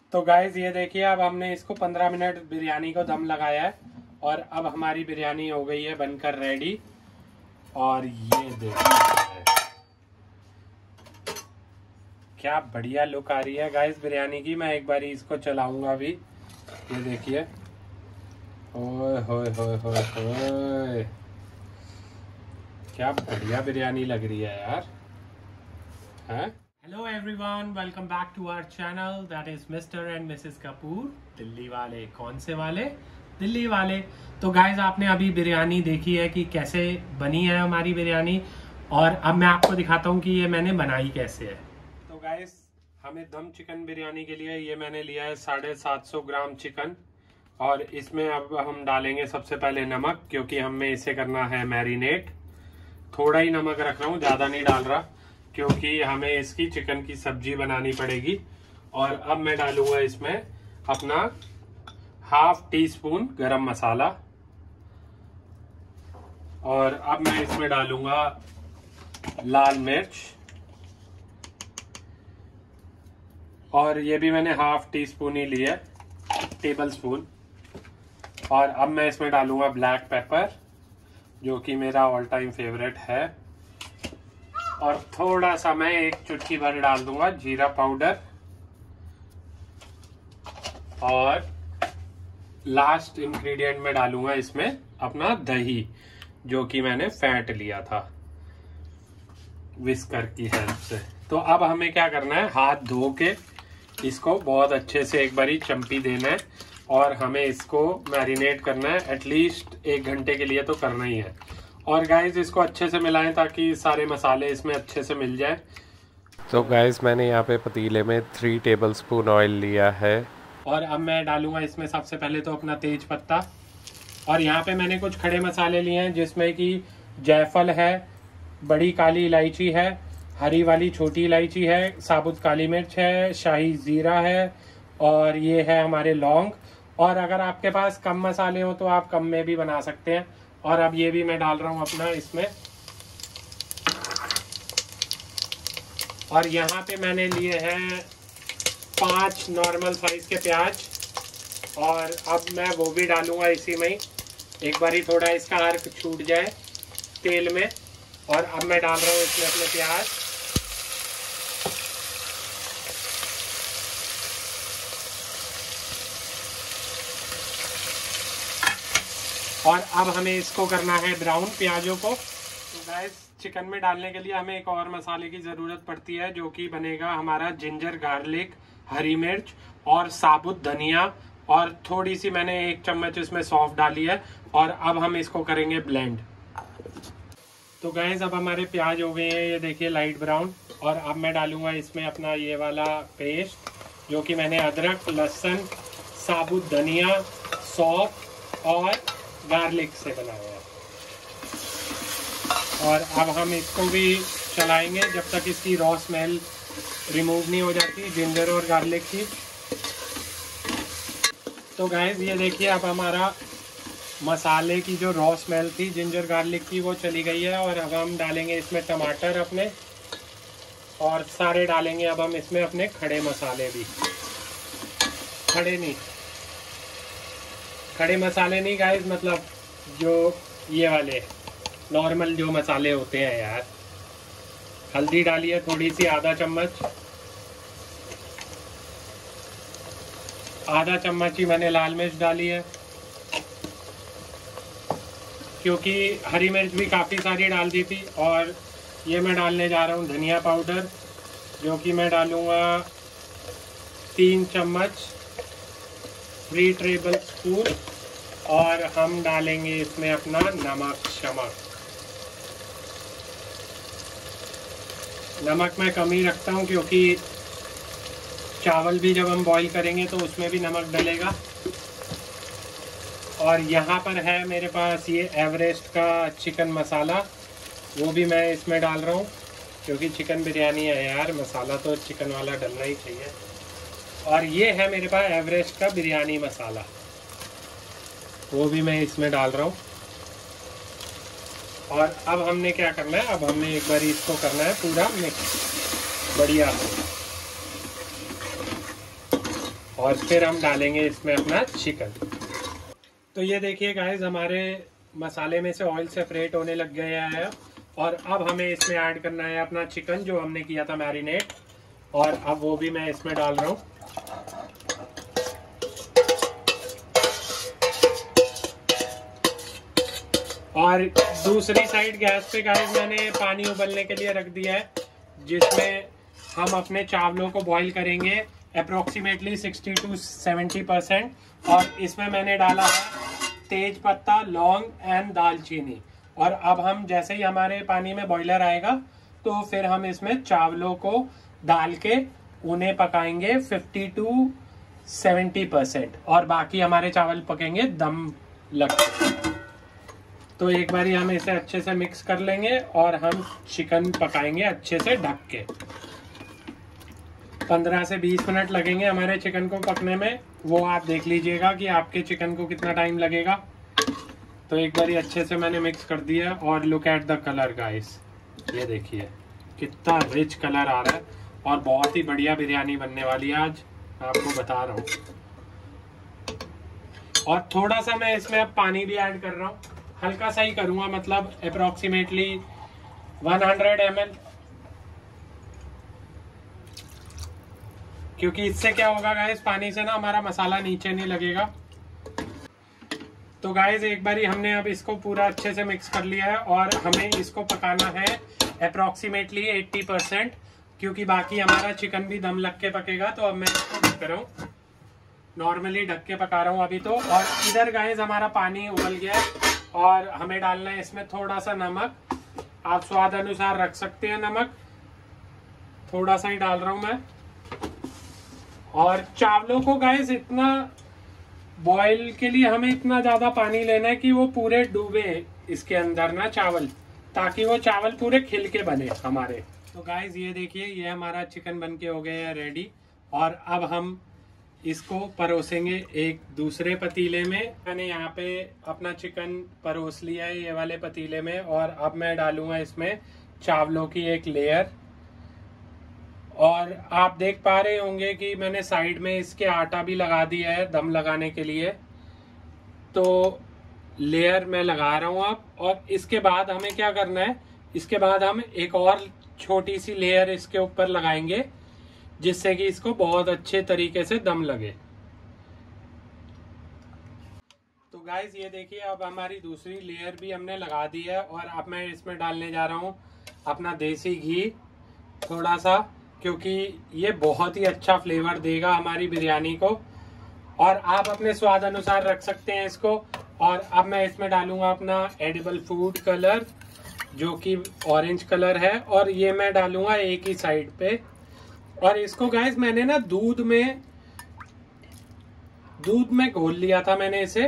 तो गाइज ये देखिए, अब हमने इसको 15 मिनट बिरयानी को दम लगाया है और अब हमारी बिरयानी हो गई है बनकर रेडी। और ये देखिए क्या बढ़िया लुक आ रही है गाइज बिरयानी की। मैं एक बार इसको चलाऊंगा भी। ये देखिए, ओए होए होए होए होए, क्या बढ़िया बिरयानी लग रही है यार। Hello everyone, welcome back to our channel, that is Mr and Mrs Kapoor. Delhi वाले, कौन से वाले? दिल्ली वाले। तो गाइज आपने अभी बिरयानी देखी है कि कैसे बनी है हमारी बिरयानी, और अब मैं आपको दिखाता हूँ कि ये मैंने बनाई कैसे है। तो गाइज हमें दम चिकन बिरयानी के लिए ये मैंने लिया है 750 ग्राम चिकन, और इसमें अब हम डालेंगे सबसे पहले नमक, क्योंकि हमें इसे करना है मैरिनेट। थोड़ा ही नमक रख रहा हूँ, ज़्यादा नहीं डाल रहा, क्योंकि हमें इसकी चिकन की सब्जी बनानी पड़ेगी। और अब मैं डालूंगा इसमें अपना हाफ टी स्पून गरम मसाला, और अब मैं इसमें डालूंगा लाल मिर्च, और ये भी मैंने हाफ टी स्पून ही लिया, टेबल स्पून। और अब मैं इसमें डालूंगा ब्लैक पेपर, जो कि मेरा ऑल टाइम फेवरेट है। और थोड़ा सा मैं एक चुटकी भर डाल दूंगा जीरा पाउडर, और लास्ट इंग्रेडिएंट में डालूंगा इसमें अपना दही, जो कि मैंने फेंट लिया था विस्कर की हेल्प से। तो अब हमें क्या करना है, हाथ धो के इसको बहुत अच्छे से एक बारी चम्पी देना है, और हमें इसको मैरिनेट करना है एटलीस्ट 1 घंटे के लिए तो करना ही है। और गाइस इसको अच्छे से मिलाएं ताकि सारे मसाले इसमें अच्छे से मिल जाए। तो गाइस मैंने यहाँ पे पतीले में 3 टेबलस्पून ऑयल लिया है, और अब मैं डालूंगा इसमें सबसे पहले तो अपना तेज पत्ता, और यहाँ पे मैंने कुछ खड़े मसाले लिए हैं, जिसमें कि जायफल है, बड़ी काली इलायची है, हरी वाली छोटी इलायची है, साबुत काली मिर्च है, शाही जीरा है, और ये है हमारे लौंग। और अगर आपके पास कम मसाले हो तो आप कम में भी बना सकते हैं। और अब ये भी मैं डाल रहा हूँ अपना इसमें। और यहाँ पे मैंने लिए हैं 5 नॉर्मल साइज के प्याज, और अब मैं वो भी डालूंगा इसी में ही, एक बार ही थोड़ा इसका अर्क छूट जाए तेल में। और अब मैं डाल रहा हूँ इसमें अपने प्याज, और अब हमें इसको करना है ब्राउन प्याजों को। तो गाइस चिकन में डालने के लिए हमें एक और मसाले की ज़रूरत पड़ती है, जो कि बनेगा हमारा जिंजर गार्लिक, हरी मिर्च और साबुत धनिया, और थोड़ी सी मैंने 1 चम्मच इसमें सौंफ डाली है। और अब हम इसको करेंगे ब्लेंड। तो गाइस अब हमारे प्याज हो गए हैं, ये देखिए लाइट ब्राउन। और अब मैं डालूंगा इसमें अपना ये वाला पेस्ट, जो कि मैंने अदरक, लहसुन, साबुत धनिया, सौंफ और गार्लिक से बनाया है। और अब हम इसको भी चलाएंगे जब तक इसकी रॉ स्मेल रिमूव नहीं हो जाती जिंजर और गार्लिक की। तो गाइस ये देखिए, अब हमारा मसाले की जो रॉ स्मेल थी जिंजर गार्लिक की वो चली गई है। और अब हम डालेंगे इसमें टमाटर अपने, और सारे डालेंगे अब हम इसमें अपने खड़े मसाले भी। खड़े मसाले नहीं गाइस, मतलब जो ये वाले नॉर्मल जो मसाले होते हैं यार। हल्दी डाली है थोड़ी सी, आधा चम्मच ही मैंने लाल मिर्च डाली है, क्योंकि हरी मिर्च भी काफ़ी सारी डाल दी थी। और ये मैं डालने जा रहा हूँ धनिया पाउडर, जो कि मैं डालूँगा 3 चम्मच, 3 टेबल स्पून। और हम डालेंगे इसमें अपना नमक मैं कम ही रखता हूँ, क्योंकि चावल भी जब हम बॉईल करेंगे तो उसमें भी नमक डलेगा। और यहाँ पर है मेरे पास ये एवरेस्ट का चिकन मसाला, वो भी मैं इसमें डाल रहा हूँ, क्योंकि चिकन बिरयानी है यार, मसाला तो चिकन वाला डलना ही चाहिए। और ये है मेरे पास एवरेस्ट का बिरयानी मसाला, वो भी मैं इसमें डाल रहा हूँ। और अब हमने क्या करना है, अब हमने एक बार इसको करना है पूरा मिक्स बढ़िया। और फिर हम डालेंगे इसमें अपना चिकन। तो ये देखिए गाइस, हमारे मसाले में से ऑयल सेपरेट होने लग गया है और अब हमें इसमें ऐड करना है अपना चिकन जो हमने किया था मैरिनेट, और अब वो भी मैं इसमें डाल रहा हूँ। और दूसरी साइड गैस पे गाइस मैंने पानी उबलने के लिए रख दिया है, जिसमें हम अपने चावलों को बॉईल करेंगे अप्रोक्सीमेटली 60 to 70%। और इसमें मैंने डाला है तेज पत्ता, लौंग एंड दालचीनी। और अब हम जैसे ही हमारे पानी में बॉयलर आएगा तो फिर हम इसमें चावलों को डाल के उन्हें पकाएंगे 50 to 70%, और बाकी हमारे चावल पकेंगे दम लग के। तो एक बारी हम इसे अच्छे से मिक्स कर लेंगे और हम चिकन पकाएंगे अच्छे से ढक के। 15 से 20 मिनट लगेंगे हमारे चिकन को पकने में, वो आप देख लीजिएगा कि आपके चिकन को कितना टाइम लगेगा। तो एक बारी अच्छे से मैंने मिक्स कर दिया और look at the colour guys, ये देखिए कितना रिच कलर आ रहा है और बहुत ही बढ़िया बिरयानी बनने वाली है आज, आपको बता रहा हूँ। और थोड़ा सा मैं इसमें अब पानी भी ऐड कर रहा हूँ, हल्का सा ही करूंगा, मतलब अप्रोक्सीमेटली 100 ml, क्योंकि इससे क्या होगा गाइस, पानी से ना हमारा मसाला नीचे नहीं लगेगा। तो गाइस एक बारी हमने अब इसको पूरा अच्छे से मिक्स कर लिया है और हमें इसको पकाना है अप्रोक्सीमेटली 80%, क्योंकि बाकी हमारा चिकन भी दम लग के पकेगा। तो अब मैं इसको ढक रहा हूँ, नॉर्मली ढक के पका रहा हूँ अभी तो। और इधर गाइस हमारा पानी उबल गया है और हमें डालना है इसमें थोड़ा सा नमक, आप स्वाद अनुसार रख सकते हैं नमक, थोड़ा सा ही डाल रहा हूं मैं। और चावलों को गाइस इतना बॉईल के लिए हमें इतना ज्यादा पानी लेना है कि वो पूरे डूबे इसके अंदर ना चावल, ताकि वो चावल पूरे खिल के बने हमारे। तो गाइस ये देखिए, ये हमारा चिकन बन के हो गया है रेडी। और अब हम इसको परोसेंगे एक दूसरे पतीले में। मैंने यहाँ पे अपना चिकन परोस लिया है ये वाले पतीले में, और अब मैं डालूंगा इसमें चावलों की एक लेयर। और आप देख पा रहे होंगे कि मैंने साइड में इसके आटा भी लगा दिया है दम लगाने के लिए। तो लेयर मैं लगा रहा हूँ अब, और इसके बाद हमें क्या करना है, इसके बाद हम एक और छोटी सी लेयर इसके ऊपर लगाएंगे, जिससे कि इसको बहुत अच्छे तरीके से दम लगे। तो गाइस ये देखिए, अब हमारी दूसरी लेयर भी हमने लगा दी है, और अब मैं इसमें डालने जा रहा हूँ अपना देसी घी थोड़ा सा, क्योंकि ये बहुत ही अच्छा फ्लेवर देगा हमारी बिरयानी को। और आप अपने स्वाद अनुसार रख सकते हैं इसको। और अब मैं इसमें डालूंगा अपना एडिबल फूड कलर, जो कि ऑरेंज कलर है, और ये मैं डालूंगा एक ही साइड पे। और इसको गाइस मैंने ना दूध में घोल लिया था मैंने इसे।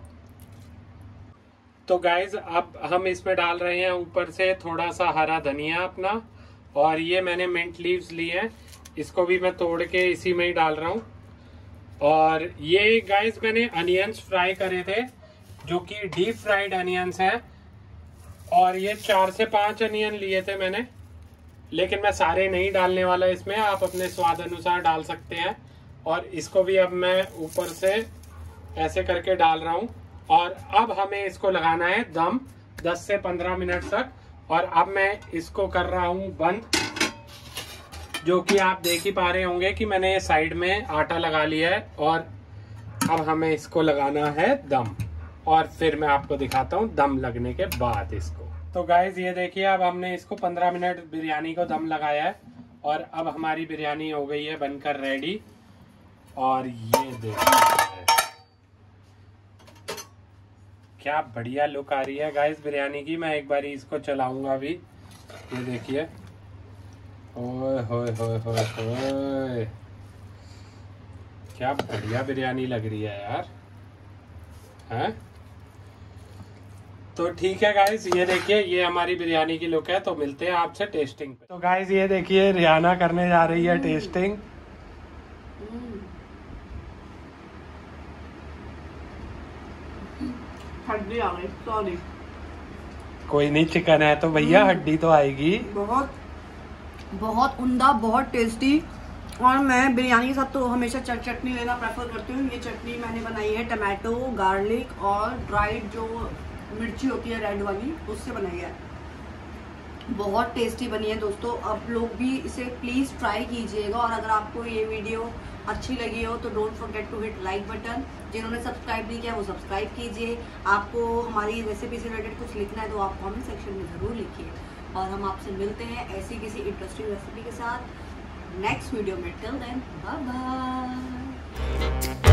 तो गाइस अब हम इसमें डाल रहे हैं ऊपर से थोड़ा सा हरा धनिया अपना, और ये मैंने मिंट लीव्स लिए हैं, इसको भी मैं तोड़ के इसी में ही डाल रहा हूँ। और ये गाइस मैंने अनियंस फ्राई करे थे, जो कि डीप फ्राइड अनियंस हैं, और ये 4 से 5 अनियन लिए थे मैंने, लेकिन मैं सारे नहीं डालने वाला इसमें, आप अपने स्वाद अनुसार डाल सकते हैं। और इसको भी अब मैं ऊपर से ऐसे करके डाल रहा हूँ। और अब हमें इसको लगाना है दम 10 से 15 मिनट तक। और अब मैं इसको कर रहा हूँ बंद, जो कि आप देख ही पा रहे होंगे कि मैंने साइड में आटा लगा लिया है। और अब हमें इसको लगाना है दम, और फिर मैं आपको दिखाता हूँ दम लगने के बाद इसको। तो गाइज ये देखिए, अब हमने इसको 15 मिनट बिरयानी को दम लगाया है, और अब हमारी बिरयानी हो गई है बनकर रेडी। और ये देखिए क्या बढ़िया लुक आ रही है गाइस बिरयानी की। मैं एक बारी इसको चलाऊंगा अभी, ये देखिए, ओए होए होए होए होए, क्या बढ़िया बिरयानी लग रही है यार, हैं? तो ठीक है गाइस, ये देखिए ये हमारी बिरयानी की लुक है। तो मिलते हैं आपसे टेस्टिंग पे। तो गाइस ये देखिए, रियाना करने जा रही है टेस्टिंग। हड्डी आ गई, सॉरी। कोई नहीं, चिकन है तो भैया हड्डी तो आएगी। बहुत बहुत उम्दा, बहुत टेस्टी। और मैं बिरयानी के साथ तो हमेशा चटनी लेना प्रेफर करती हूँ। ये चटनी मैंने बनाई है टमाटो, गार्लिक और ड्राइड जो मिर्ची होती है रेड वाली, उससे बनाई है। बहुत टेस्टी बनी है दोस्तों, आप लोग भी इसे प्लीज़ ट्राई कीजिएगा। और अगर आपको ये वीडियो अच्छी लगी हो तो don't forget to hit like button. जिन्होंने सब्सक्राइब नहीं किया वो सब्सक्राइब कीजिए। आपको हमारी रेसिपी से रिलेटेड कुछ लिखना है तो आप कमेंट सेक्शन में ज़रूर लिखिए। और हम आपसे मिलते हैं ऐसी किसी इंटरेस्टिंग रेसिपी के साथ नेक्स्ट वीडियो में। Till then bye bye.